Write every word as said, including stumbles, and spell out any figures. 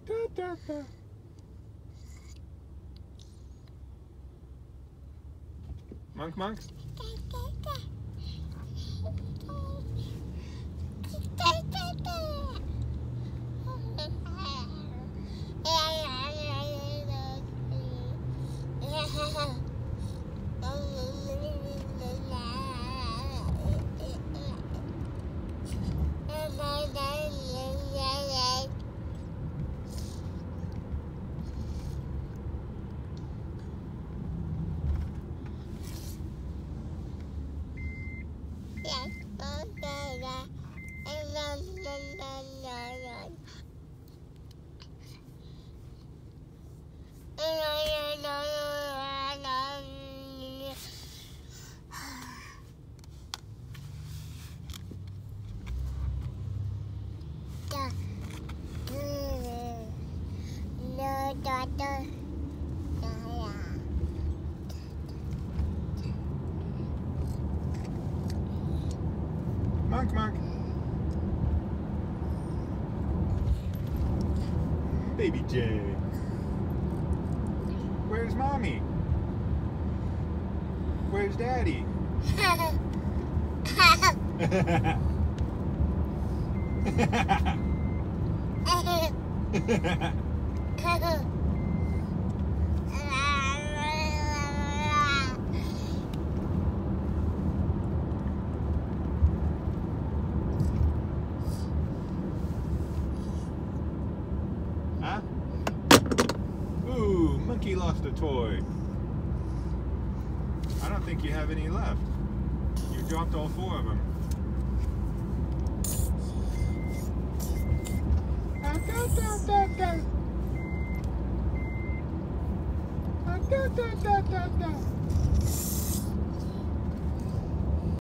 Da, da, da. Monk, monk. Monk, monk. Baby J. Where's mommy? Where's daddy? Huh? Ooh, monkey lost a toy. I don't think you have any left. You dropped all four of them. Da, da, da, da, da. Da, da, da, da, da.